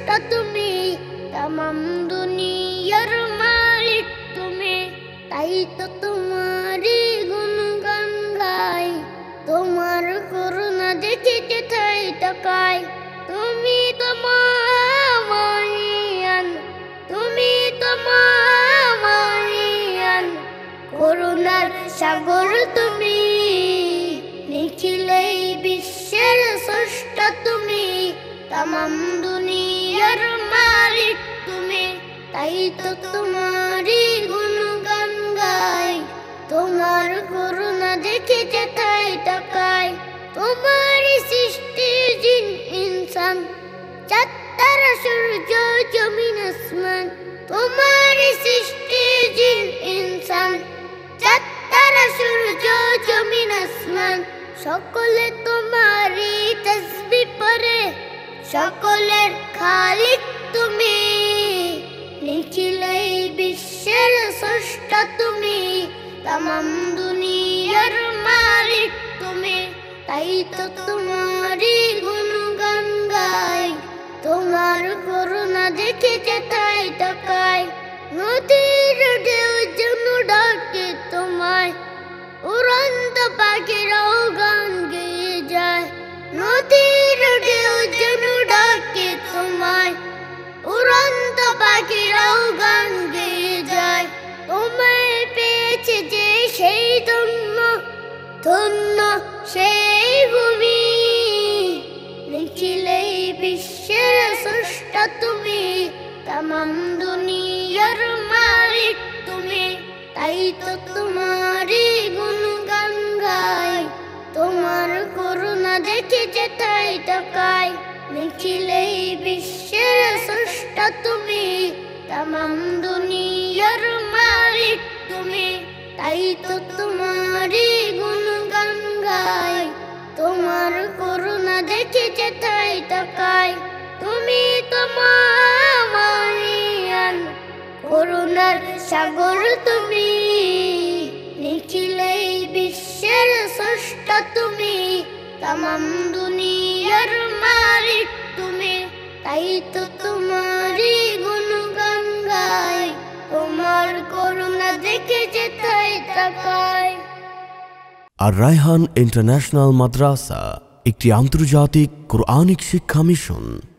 স্রষ্টা তুমি, তামাম দুনিয়ার মালিক তুমি, তাই তো তোমারই গুণগান গাই। তোমার করুণা দেখিতে ঠাই টাকায়, তুমি তো মহামায়ান, তুমি তো মহামায়ান। করুণার সাগর তুমি, নিখিলেই বিশ্বের স্রষ্টা তুমি, তামাম দুনিয়ার মালিক তুমি, তাই তো তোমারই গুণগান গাই। তোমার করুণা দেখিতে ঠাই টাকায়, তোমারই সৃষ্টি জিন ইনসান, চাঁদ তারা সূর্য জমিন আসমান। তোমারই সৃষ্টি জিন ইনসান, চাঁদ তারা সূর্য জমিন আসমান। সকলে তোমারই তাসবিহ পড়ে, সকলের খালিক তুমি, নিখিলেই বিশ্বের স্রষ্টা তুমি, তামাম দুনিয়ার মালিক তুমি, তাই তো তোমারই গুণগান গাই। তোমার করুণা দেখিতে ঠাই টাকায়, নদীর ঢেউ যেন ডাকে তোমায়, উড়ন্ত পাখিরাও গান গেয়ে যায়। নদীর ঢেউ যেন ডাকে তোমায়, উড়ন্ত পাখিরাও গান গেয়ে যায়। তোমায় পেয়েছে যে সেই ধন্য, ধন্য সেই ভূমি, নিখিলেই বিশ্বের স্রষ্টা তুমি, তামাম দুনিয়ার মালিক তুমি, তাই তো তোমারই গুণগান গাই। তোমার করুণা দেখিতে ঠাই টাকায়, নিখিলেই বিশ্বের স্রষ্টা তুমি, তামাম দুনিয়ার মালিক তুমি, তাই তো তোমারই গুণগান গাই। তোমার করুণা দেখিতে ঠাই টাকায়, তুমি তো মহামায়ান। করুণার সাগর তুমি, নিখিলেই বিশ্বের স্রষ্টা তুমি, তামাম দুনিয়ার মালিক তুমি, তাই তো তোমারই গুণগান গাই। তোমার করুণা দেখিতে ঠাই টাকায়। আর রায়হান ইন্টারন্যাশনাল মাদ্রাসা একটি আন্তর্জাতিক কোরআনিক শিক্ষা মিশন।